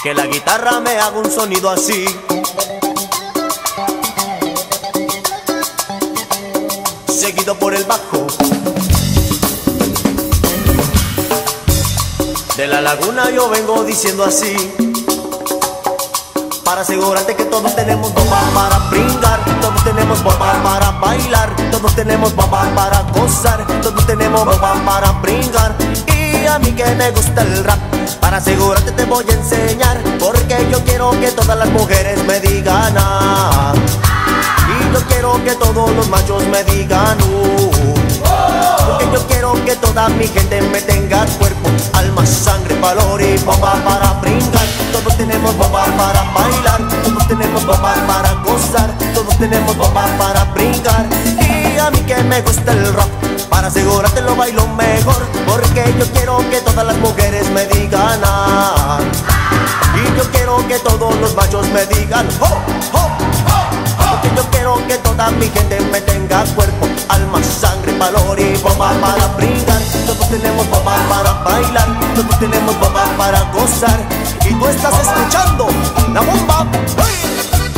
que la guitarra me haga un sonido así. Seguido por el bajo. De la laguna yo vengo diciendo así, para asegurarte que todos tenemos bomba para brincar, todos tenemos bomba para bailar, todos tenemos bomba para gozar, todos tenemos bomba para brincar. Y a mí que me gusta el rap, para asegurarte te voy a enseñar, porque yo quiero que todas las mujeres me digan ah, y yo quiero que todos los machos me digan porque yo quiero que toda mi gente me tenga cuerpo, alma, sangre, valor y bomba para brincar. Todos tenemos bomba para bailar, todos tenemos bomba para gozar, todos tenemos bomba para brincar. Y a mí que me gusta el rock, para asegurarte lo bailo mejor, porque yo quiero que todas las mujeres me digan ah, y yo quiero que todos los machos me digan oh, oh, oh, porque yo quiero que toda mi gente me tenga cuerpo, alma, sangre, valor y bomba para brincar. Todos tenemos bomba para bailar, todos tenemos bomba para gozar, y tú estás escuchando La Bomba. ¡Hey!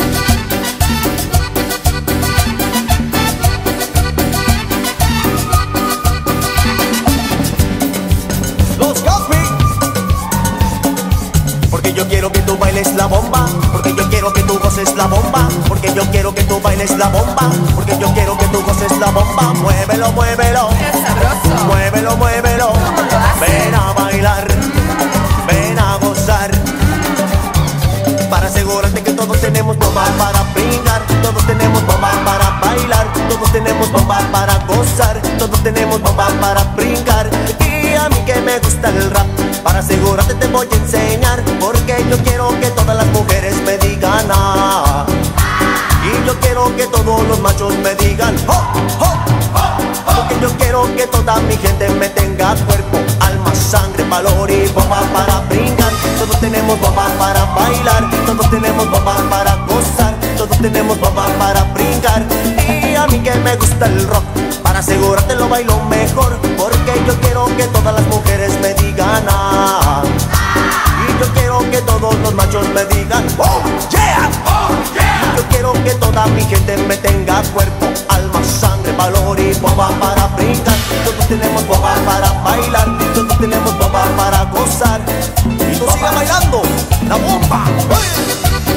Porque yo quiero que tú bailes la bomba, porque yo quiero que tú goces la bomba, porque yo quiero que tú bailes la bomba, porque yo quiero que tú goces la bomba. Muévelo, muévelo, muévelo, muévelo. Ven a bailar, ven a gozar, para asegurarte que todos tenemos bomba para brincar, todos tenemos bomba para bailar, todos tenemos bomba para gozar, todos tenemos bomba para brincar. Y a mí que me gusta el rap, para asegurarte te voy a enseñar, porque yo quiero que todas las mujeres me digan ah, y yo quiero que todos los machos me digan oh, oh, oh, oh, porque yo quiero que toda mi gente me tenga cuerpo, alma, sangre, valor y bomba para brincar. Todos tenemos bomba para bailar, todos tenemos bomba para gozar, todos tenemos bomba para brincar. Y a mí que me gusta el rock, para asegurarte lo bailo mejor, porque yo quiero que todas las mujeres me digan ah, y yo quiero que todos los machos me digan oh yeah, oh yeah. Yo quiero que toda mi gente me tenga cuerpo, alma, sangre, valor y bomba para brincar. Todos tenemos bomba para bailar, todos tenemos bomba para gozar, y tú sigas bailando La Bomba. ¡Hey!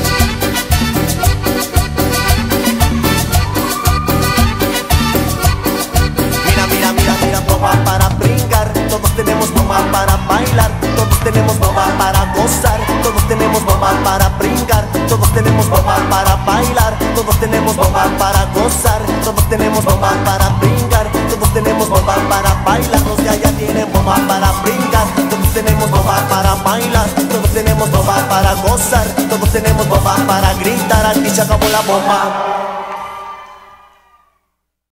Bomba para brincar, todos tenemos bomba para bailar, todos tenemos bomba para gozar, todos tenemos bomba para brincar, todos tenemos bomba para bailar, todos tenemos bomba para gozar, todos tenemos bomba para brincar, todos tenemos bomba para bailar. Los de allá tienen bomba para brincar, todos tenemos bomba para bailar, todos tenemos bomba para gozar, todos tenemos bomba para gritar. Aquí se acabó la bomba.